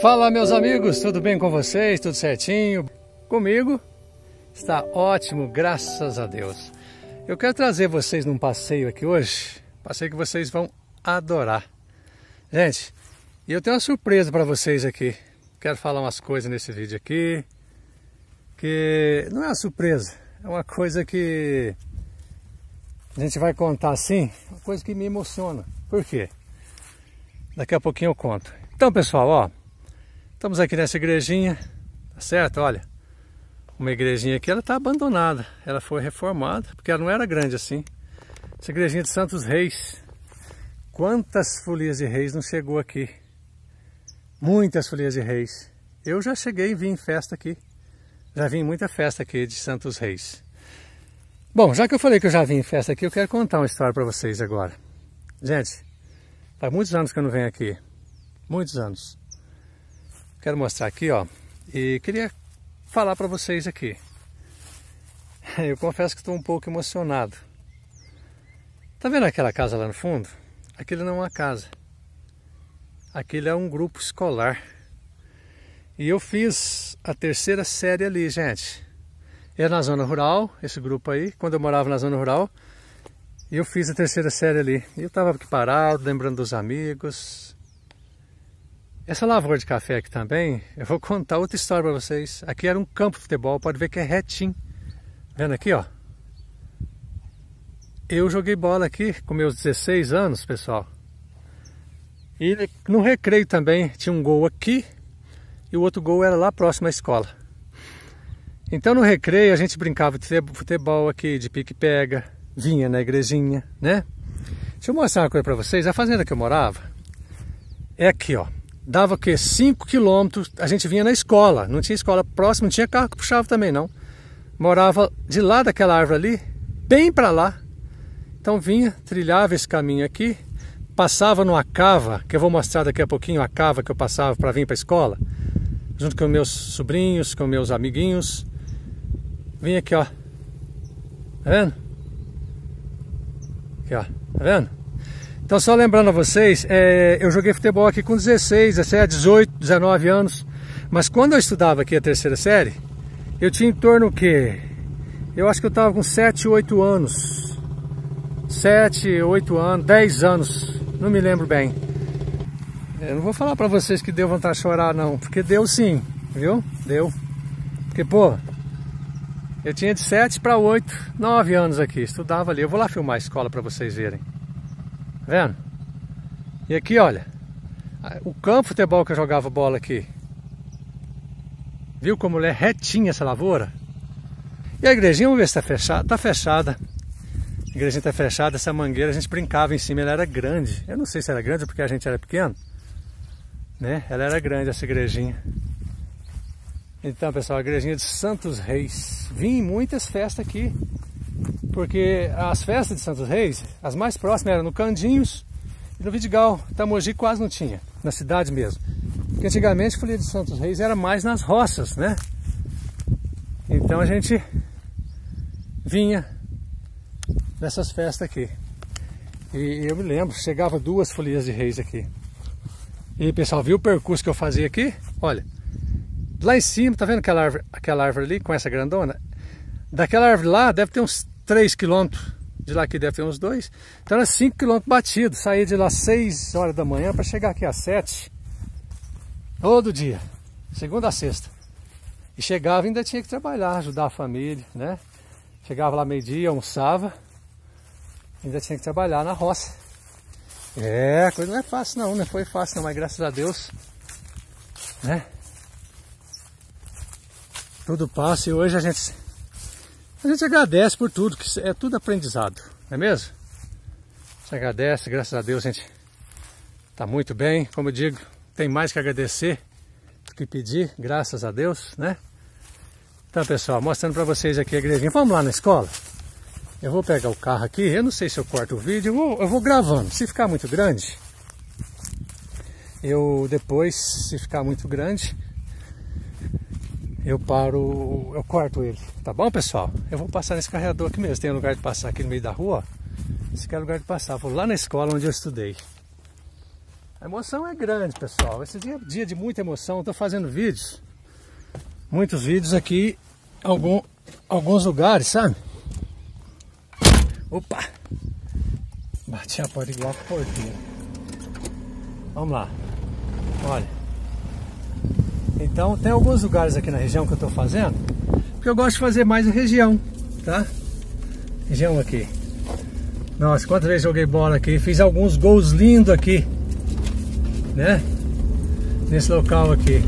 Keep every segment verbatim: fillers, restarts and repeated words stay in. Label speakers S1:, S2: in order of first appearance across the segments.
S1: Fala, meus amigos, tudo bem com vocês? Tudo certinho? Comigo está ótimo, graças a Deus. Eu quero trazer vocês num passeio aqui hoje, passeio que vocês vão adorar. Gente, e eu tenho uma surpresa para vocês aqui. Quero falar umas coisas nesse vídeo aqui, que não é uma surpresa, é uma coisa que a gente vai contar assim, uma coisa que me emociona. Por quê? Daqui a pouquinho eu conto. Então, pessoal, ó, estamos aqui nessa igrejinha, tá certo? Olha, uma igrejinha aqui, ela está abandonada. Ela foi reformada, porque ela não era grande assim. Essa igrejinha de Santos Reis. Quantas folias de reis não chegou aqui? Muitas folias de reis. Eu já cheguei e vim em festa aqui. Já vim em muita festa aqui de Santos Reis. Bom, já que eu falei que eu já vim em festa aqui, eu quero contar uma história para vocês agora. Gente, faz muitos anos que eu não venho aqui. Muitos anos. Quero mostrar aqui, ó, e queria falar para vocês aqui. Eu confesso que estou um pouco emocionado. Tá vendo aquela casa lá no fundo? Aquilo não é uma casa. Aquilo é um grupo escolar. E eu fiz a terceira série ali, gente. É na zona rural, esse grupo aí, quando eu morava na zona rural. E eu fiz a terceira série ali. E eu estava aqui parado, lembrando dos amigos. Essa lavoura de café aqui também, eu vou contar outra história para vocês. Aqui era um campo de futebol, pode ver que é retinho. Vendo aqui, ó. Eu joguei bola aqui com meus dezesseis anos, pessoal. E no recreio também tinha um gol aqui e o outro gol era lá próximo à escola. Então no recreio a gente brincava de futebol aqui, de pique-pega, vinha na igrejinha, né? Deixa eu mostrar uma coisa para vocês. A fazenda que eu morava é aqui, ó. Dava o quê? cinco quilômetros, a gente vinha na escola, não tinha escola próxima, não tinha carro que puxava também não. Morava de lá daquela árvore ali, bem para lá. Então vinha, trilhava esse caminho aqui, passava numa cava, que eu vou mostrar daqui a pouquinho a cava que eu passava para vir para a escola, junto com meus sobrinhos, com meus amiguinhos. Vinha aqui, ó. Tá vendo? Aqui, ó. Tá vendo? Então, só lembrando a vocês, é, eu joguei futebol aqui com dezesseis, dezessete, dezoito, dezenove anos. Mas quando eu estudava aqui a terceira série, eu tinha em torno o quê? Eu acho que eu estava com sete, oito anos. sete, oito anos, dez anos. Não me lembro bem. Eu não vou falar pra vocês que deu vontade de chorar, não. Porque deu sim, viu? Deu. Porque, pô, eu tinha de sete para oito, nove anos aqui. Estudava ali. Eu vou lá filmar a escola pra vocês verem. Tá vendo? E aqui, olha, o campo de futebol que eu jogava bola aqui. Viu como é retinha essa lavoura? E a igrejinha, vamos ver se tá fechada. Tá fechada. A igrejinha tá fechada, essa mangueira a gente brincava em cima, ela era grande. Eu não sei se era grande porque a gente era pequeno, né? Ela era grande, essa igrejinha. Então, pessoal, a igrejinha de Santos Reis. Vim em muitas festas aqui. Porque as festas de Santos Reis, as mais próximas eram no Candinhos e no Vidigal. Itamogi quase não tinha, na cidade mesmo. Porque antigamente a folia de Santos Reis era mais nas roças, né? Então a gente vinha nessas festas aqui. E eu me lembro, chegava duas folias de reis aqui. E pessoal, viu o percurso que eu fazia aqui? Olha, lá em cima, tá vendo aquela árvore, aquela árvore ali com essa grandona? Daquela árvore lá deve ter uns três quilômetros, de lá aqui deve ter uns dois, então era cinco quilômetros batido. Saí de lá seis horas da manhã para chegar aqui às sete, todo dia, segunda a sexta. E chegava e ainda tinha que trabalhar, ajudar a família, né? Chegava lá meio-dia, almoçava, ainda tinha que trabalhar na roça. É, a coisa não é fácil não, não foi fácil não, mas graças a Deus, né? Tudo passa e hoje a gente... A gente agradece por tudo, que é tudo aprendizado, não é mesmo? A gente agradece, graças a Deus a gente está muito bem. Como eu digo, tem mais que agradecer do que pedir, graças a Deus, né? Então, pessoal, mostrando para vocês aqui a igrejinha. Vamos lá na escola? Eu vou pegar o carro aqui, eu não sei se eu corto o vídeo, eu vou, eu vou gravando. Se ficar muito grande, eu depois, se ficar muito grande... eu paro, eu corto ele, tá bom, pessoal? Eu vou passar nesse carregador aqui mesmo, tem um lugar de passar aqui no meio da rua, ó. Esse aqui é o lugar de passar, vou lá na escola onde eu estudei. A emoção é grande, pessoal. Esse dia é dia de muita emoção. Estou fazendo vídeos, muitos vídeos aqui, algum, alguns lugares, sabe? Opa! Bati a porta igual a porteira. Vamos lá. Olha. Então tem alguns lugares aqui na região que eu estou fazendo, porque eu gosto de fazer mais em região, tá? Região aqui. Nossa, quantas vezes joguei bola aqui, fiz alguns gols lindos aqui, né? Nesse local aqui.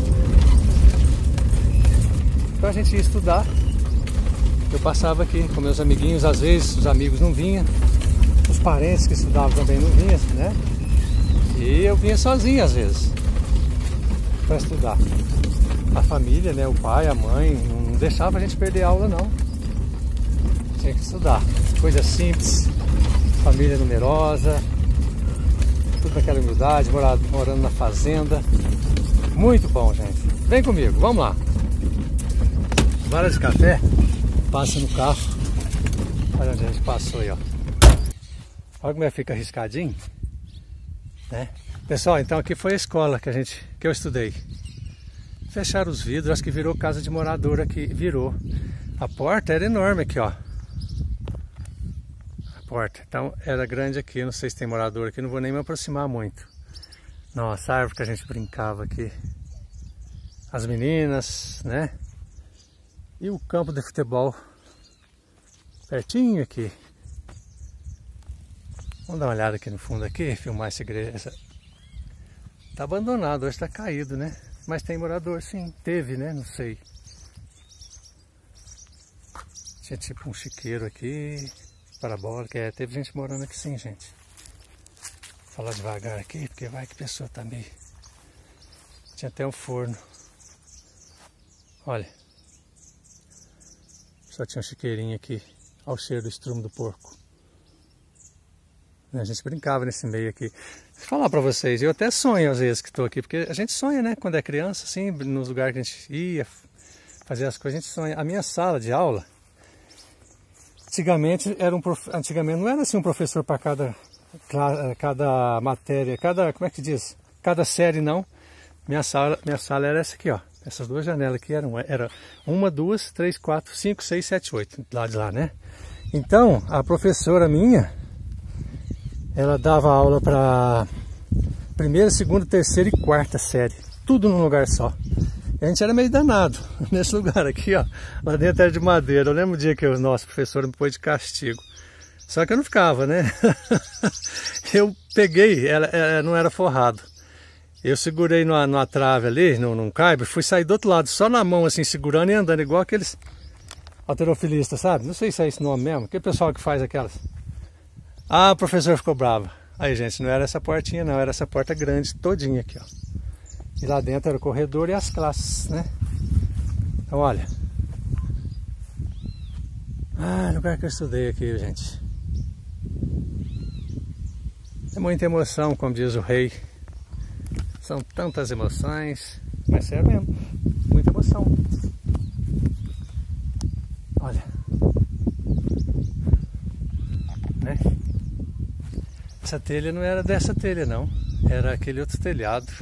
S1: Pra gente ir estudar, eu passava aqui com meus amiguinhos, às vezes os amigos não vinham, os parentes que estudavam também não vinham, né? E eu vinha sozinho às vezes para estudar. A família, né, o pai, a mãe, não deixava a gente perder aula não. Tinha que estudar. Coisa simples, família numerosa, tudo naquela humildade, morando, morando na fazenda. Muito bom, gente. Vem comigo, vamos lá. Vara de café, passa no carro. Olha onde a gente passou aí, ó. Olha como é que fica arriscadinho, né? Pessoal, então aqui foi a escola que a gente, que eu estudei. Fecharam os vidros, acho que virou casa de morador aqui, virou. A porta era enorme aqui, ó. A porta, então era grande aqui, não sei se tem morador aqui, não vou nem me aproximar muito. Nossa, a árvore que a gente brincava aqui. As meninas, né? E o campo de futebol pertinho aqui. Vamos dar uma olhada aqui no fundo aqui, filmar essa igreja. Tá abandonado, hoje tá caído, né? Mas tem morador sim, teve, né? Não sei. Tinha tipo um chiqueiro aqui, parabólica, é, teve gente morando aqui sim, gente. Vou falar devagar aqui, porque vai que a pessoa tá meio... Tinha até um forno. Olha. Só tinha um chiqueirinho aqui, ao cheiro do estrume do porco. A gente brincava nesse meio aqui. Vou falar pra vocês, eu até sonho às vezes que estou aqui, porque a gente sonha, né? Quando é criança, assim, nos lugares que a gente ia fazer as coisas, a gente sonha. A minha sala de aula, antigamente, era um prof... antigamente não era assim um professor para cada, cada matéria, cada, como é que diz? Cada série, não. Minha sala, minha sala era essa aqui, ó. Essas duas janelas aqui eram era uma, duas, três, quatro, cinco, seis, sete, oito, lá de lá, né? Então, a professora minha, ela dava aula para primeira, segunda, terceira e quarta série. Tudo num lugar só. E a gente era meio danado nesse lugar aqui, ó. Lá dentro era de madeira. Eu lembro o dia que o nosso professor me pôs de castigo. Só que eu não ficava, né? Eu peguei, ela, ela não era forrado. Eu segurei numa, numa trave ali, num, num caibo, fui sair do outro lado, só na mão assim, segurando e andando, igual aqueles halterofilistas, sabe? Não sei se é esse nome mesmo. Que pessoal que faz aquelas... Ah, o professor ficou bravo. Aí, gente, não era essa portinha não, era essa porta grande todinha aqui, ó. E lá dentro era o corredor e as classes, né? Então, olha. Ah, lugar que eu estudei aqui, gente. É muita emoção, como diz o rei. São tantas emoções. Mas sério mesmo, muita emoção. Olha. Né? Essa telha não era dessa telha não, era aquele outro telhado.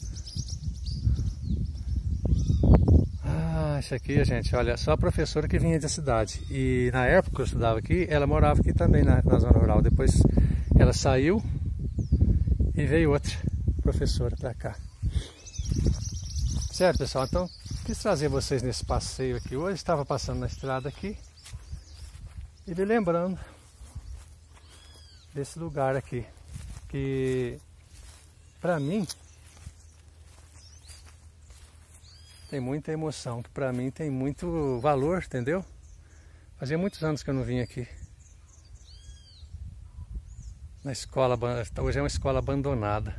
S1: Ah, isso aqui, gente, olha, só a professora que vinha da cidade. E na época que eu estudava aqui, ela morava aqui também na, na zona rural. Depois ela saiu e veio outra professora para cá. Certo, pessoal, então quis trazer vocês nesse passeio aqui hoje. Estava passando na estrada aqui e me lembrando desse lugar aqui, que pra mim tem muita emoção, que pra mim tem muito valor, entendeu? Fazia muitos anos que eu não vim aqui. Na escola, hoje é uma escola abandonada.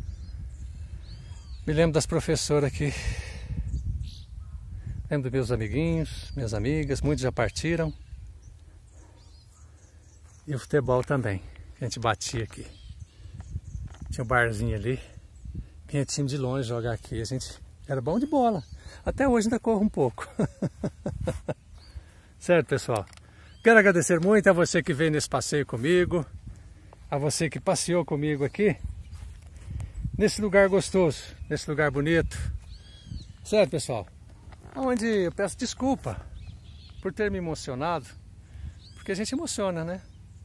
S1: Me lembro das professoras aqui. Lembro dos meus amiguinhos, minhas amigas, muitos já partiram. E o futebol também. A gente batia aqui. Tinha um barzinho ali. Vinha time de longe jogar aqui. A gente era bom de bola. Até hoje ainda corro um pouco. Certo, pessoal? Quero agradecer muito a você que veio nesse passeio comigo. A você que passeou comigo aqui. nesse lugar gostoso, nesse lugar bonito. Certo, pessoal? Onde eu peço desculpa por ter me emocionado, porque a gente emociona, né?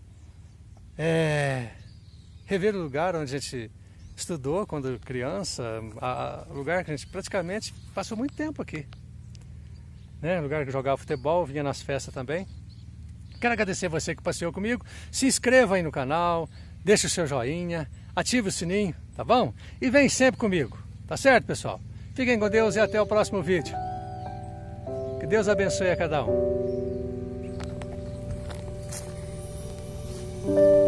S1: É... Rever o lugar onde a gente estudou quando criança, o lugar que a gente praticamente passou muito tempo aqui. Né? Lugar que jogava futebol, vinha nas festas também. Quero agradecer você que passeou comigo. Se inscreva aí no canal, deixa o seu joinha, ative o sininho, tá bom? E vem sempre comigo, tá certo, pessoal? Fiquem com Deus e até o próximo vídeo. Que Deus abençoe a cada um.